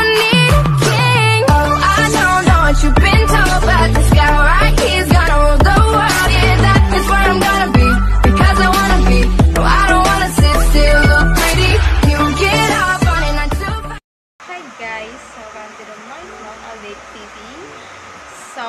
don't need a king. Oh, I don't know what you've been told, but this guy right here's gonna rule the world. Yeah, that is where I'm gonna be, because I wanna be. No, I don't wanna sit still, look pretty. You get up on it, not too bad. Hi guys, welcome to the My Vlog Update TV. So,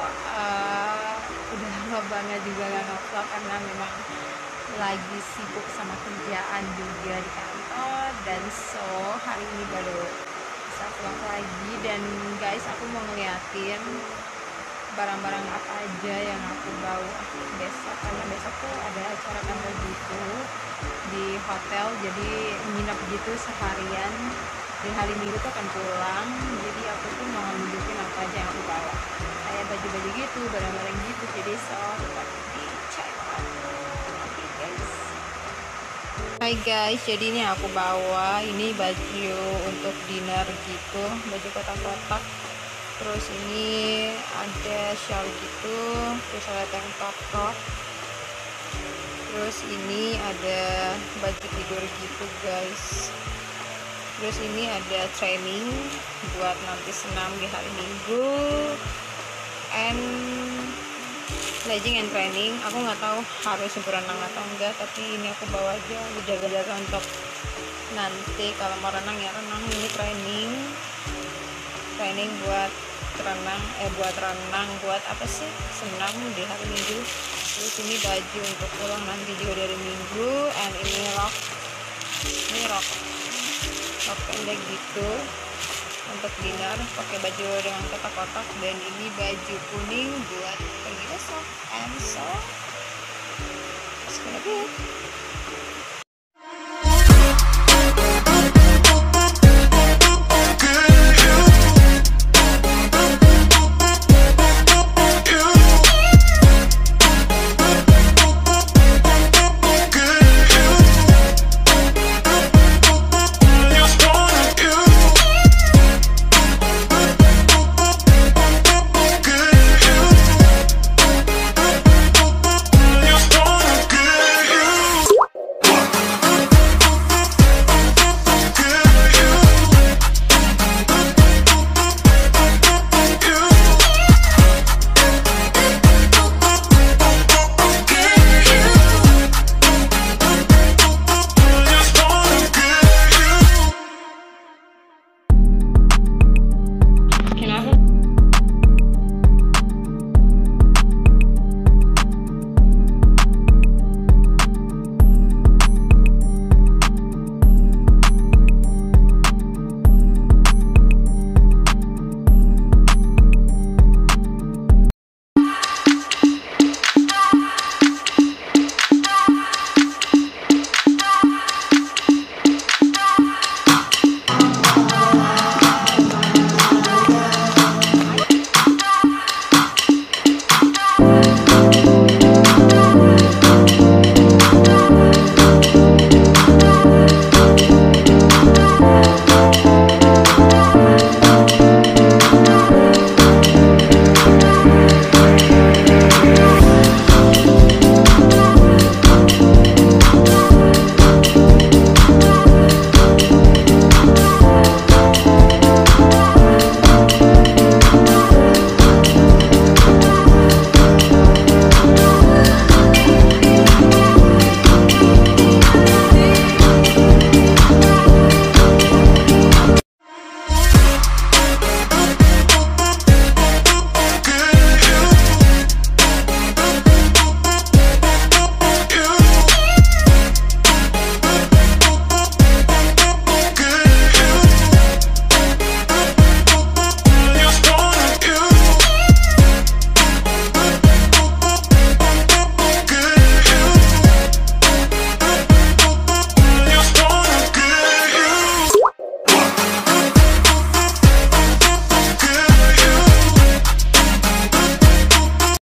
udah lama banget juga gak nge-vlog karena memang lagi sibuk sama kerjaan juga di kantor. Dan so, hari ini baru bisa vlog lagi. Dan guys, aku mau ngeliatin barang-barang apa aja yang aku bawa besok, karena besok tuh ada acara kantor gitu di hotel, jadi nginep gitu seharian. Di hari Minggu tuh akan pulang, jadi aku tuh mau nunjukin apa aja yang aku bawa, kayak baju-baju gitu, barang-barang gitu. Jadi so, tetap di check out. Oke guys. Hai guys, jadi ini aku bawa ini baju untuk dinner gitu, baju kotak-kotak. Terus ini ada shawl gitu, terus ada tank top. Terus ini ada baju tidur gitu guys. Terus ini ada training buat nanti senam di hari Minggu, and legging and training. Aku nggak tahu harus berenang atau enggak, tapi ini aku bawa aja dijaga-jaga untuk nanti kalau mau renang ya renang. Ini training buat renang, buat apa sih, senam di hari Minggu. Terus ini baju untuk pulang nanti juga dari Minggu, and ini rok pendek gitu untuk dinner, pakai baju dengan kotak-kotak. Dan ini baju kuning buat pergi besok, and so it's gonna be it.